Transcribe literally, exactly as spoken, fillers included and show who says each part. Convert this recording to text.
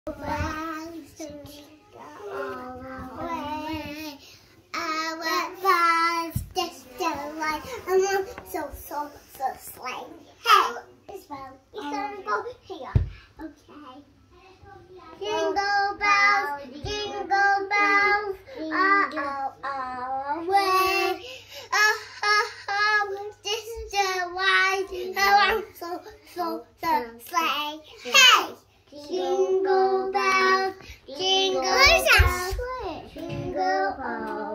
Speaker 1: bells jingle all the way. Our bells just like a one so so so sleigh. Hey, Isabelle, you gonna go here? Okay. Jingle bells, jingle bells, all all the way. Oh oh oh, this is the ride around so so so sleigh. Hey. Jingle bells, jingle bells, jingle all